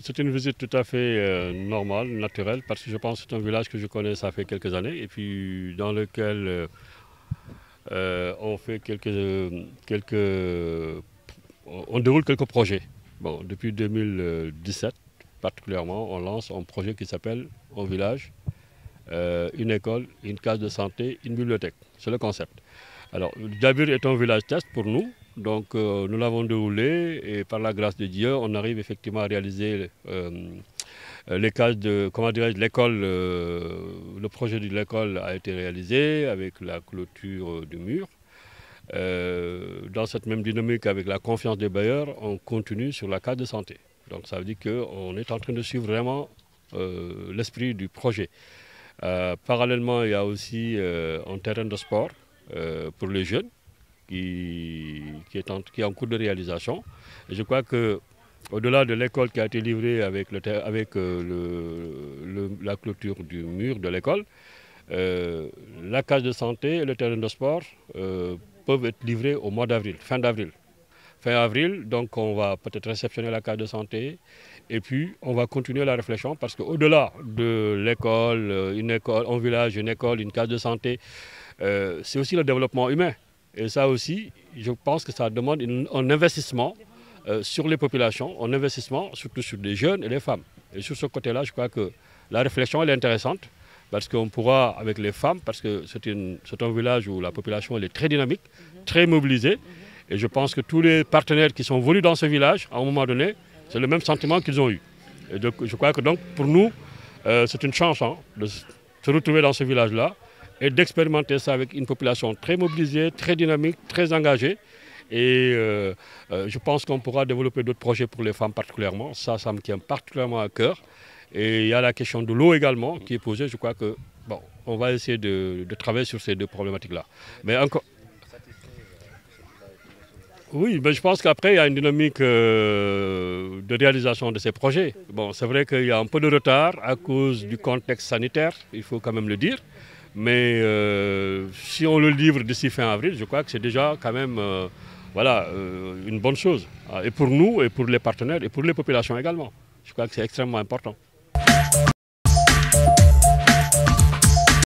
c'est une visite tout à fait normale, naturelle, parce que je pense que c'est un village que je connais, ça fait quelques années, et puis dans lequel on fait on déroule quelques projets. Bon, depuis 2017, particulièrement, on lance un projet qui s'appelle un village, une école, une case de santé, une bibliothèque. C'est le concept. Alors, Djabir est un village test pour nous. Donc, nous l'avons déroulé et par la grâce de Dieu, on arrive effectivement à réaliser les cases de, comment dirais-je, l'école. Le projet de l'école a été réalisé avec la clôture du mur. Dans cette même dynamique, avec la confiance des bailleurs, on continue sur la case de santé. Donc, ça veut dire qu'on est en train de suivre vraiment l'esprit du projet. Parallèlement, il y a aussi un terrain de sport pour les jeunes qui est en cours de réalisation. Et je crois qu'au-delà de l'école qui a été livrée avec la clôture du mur de l'école, la case de santé et le terrain de sport peuvent être livrés au mois d'avril, fin d'avril. Fin avril, donc on va peut-être réceptionner la case de santé et puis on va continuer la réflexion parce qu'au-delà de l'école, un village, une école, une case de santé, c'est aussi le développement humain. Et ça aussi, je pense que ça demande un investissement sur les populations, un investissement surtout sur les jeunes et les femmes. Et sur ce côté-là, je crois que la réflexion elle est intéressante parce qu'on pourra, avec les femmes, parce que c'est un village où la population elle est très dynamique, très mobilisée. Et je pense que tous les partenaires qui sont venus dans ce village, à un moment donné, c'est le même sentiment qu'ils ont eu. Et donc, je crois que donc, pour nous, c'est une chance de se retrouver dans ce village-là et d'expérimenter ça avec une population très mobilisée, très dynamique, très engagée. Et je pense qu'on pourra développer d'autres projets pour les femmes particulièrement. Ça me tient particulièrement à cœur. Et il y a la question de l'eau également qui est posée. Je crois que bon, on va essayer de travailler sur ces deux problématiques-là. Mais encore. Oui, mais je pense qu'après, il y a une dynamique de réalisation de ces projets. Bon, c'est vrai qu'il y a un peu de retard à cause du contexte sanitaire, il faut quand même le dire. Mais si on le livre d'ici fin avril, je crois que c'est déjà quand même voilà, une bonne chose. Et pour nous, et pour les partenaires, et pour les populations également. Je crois que c'est extrêmement important.